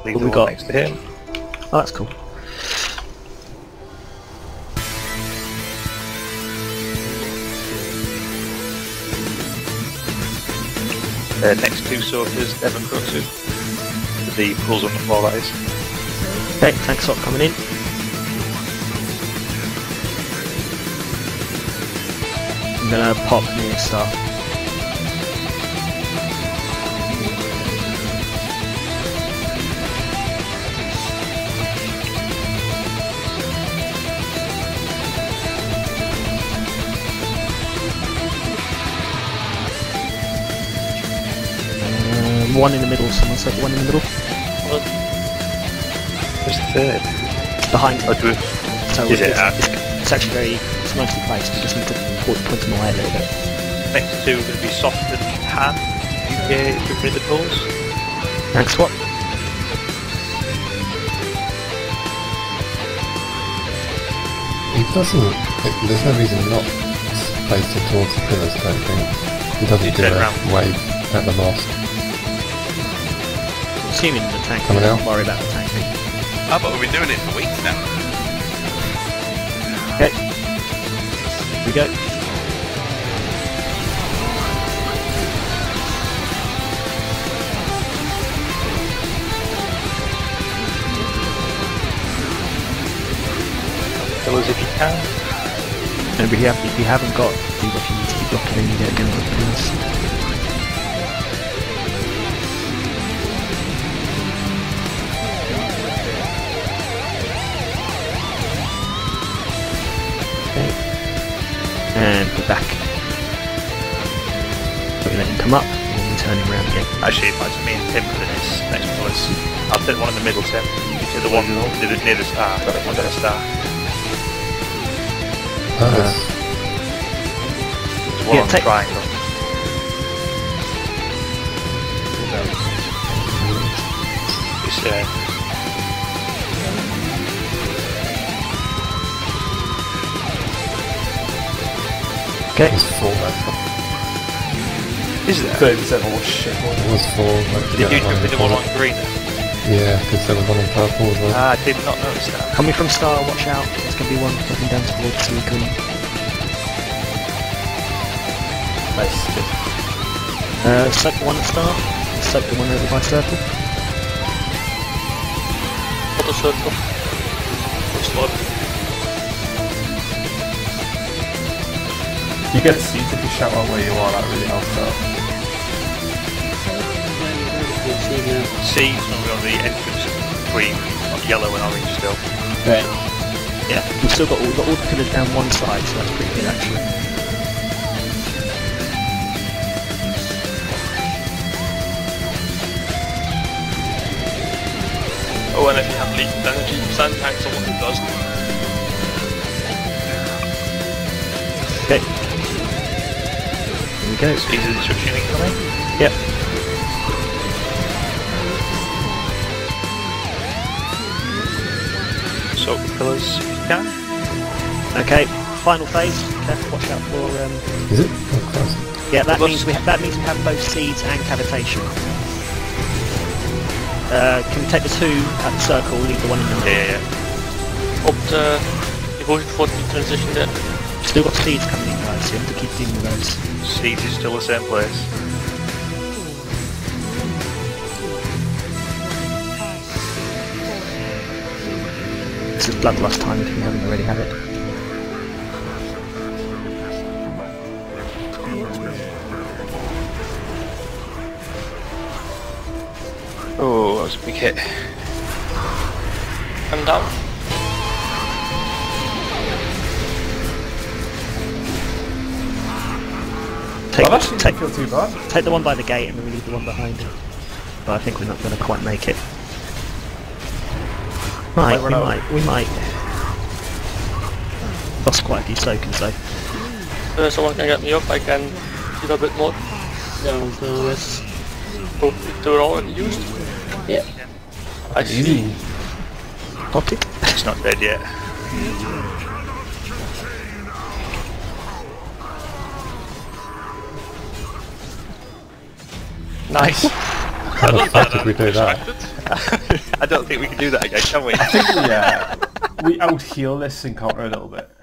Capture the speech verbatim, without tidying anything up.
Leave What the we one got? next to him. Oh, that's cool. Uh, next two sorters, Evan Crutsu. The pulls on the floor, that is. Okay, thanks for coming in. I'm gonna pop near star. Uh, one in the middle, someone said one in the middle. Where's the third? Behind Oh, him. do we? So Is it? it's, Uh, it's, it's actually very, it's nicely placed, we just need to point, point them away a little bit. next two are going to be Soft and Han. U K with the pulls. Thanks, what? He doesn't. There's no reason not to place it towards the pillars, I don't think. He doesn't You do turn a around. wave at the mast. Assuming the tank, Coming don't out. worry about the tanking. Oh, but we've been doing it for weeks now. Okay. Here we go. Pillars if you can. And if you, have, if you haven't got debuff, you need to keep blocking in, you get again with pillars. Okay. And we're back. We let him come up, and then we turn him around again. Actually, it's me and Tim for the next, next pillars. I'll take one in the middle, Tim. You take the one near the, near the star. Got it, one near the star. Oh, that's There's one Yeah, on the take- triangle. It's, uh, Okay. it was four, actually. is there? thirty percent all shit. It was four. Like, Did you yeah, jump in the one on green then? Yeah, because there was one on purple as well. Ah, I did not notice that. Coming from star, watch out. There's going to be one heading down towards the green. Nice. Uh, soak the one at star. Soak the one over by circle. What a circle. Slow. You get seats if you shout out where you are, that really helps out. C is going to be on the entrance of green, not yellow and orange still. Right. Yeah, we've still got all, got all the pillars down one side, so that's pretty good actually. Oh, and if you have leaked energy, sand tanks are what it does. Okay. Here we go. Is the instruction incoming? Yep. Soak the pillars if you can. Okay, final phase. Careful, watch out for. Um, Is it? Oh, Christ. yeah, that Whoops. means we ha that means we have both seeds and cavitation. Uh, can we take the two at the circle, leave the one in the middle? Yeah, yeah. Up to devotion for the transition there. Still got seeds coming in, guys, so you have to keep dealing with those. Seeds is still the same place. This is Bloodlust time if you haven't already had it. Oh, that was a big hit. I'm down. Take, Well, actually take, didn't feel too bad. take the one by the gate and then we leave the one behind. But I think we're not going to quite make it. Might, Might we run out. might, we might. Lost quite a few tokens though. Uh, someone can get me up, I can give a bit more. No, so it's Oh, they were already used. yeah. I see. Potty? It's not dead yet. Nice. How the fuck did we do that? Expected. I don't think we can do that again, can we? I think we, uh, we out heal this encounter a little bit.